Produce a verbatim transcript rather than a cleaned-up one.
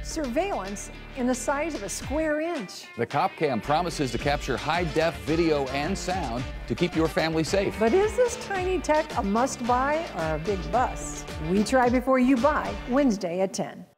surveillance in the size of a square inch. The Cop Cam promises to capture high-def video and sound to keep your family safe. But is this tiny tech a must-buy or a big bust? We try before you buy, Wednesday at ten.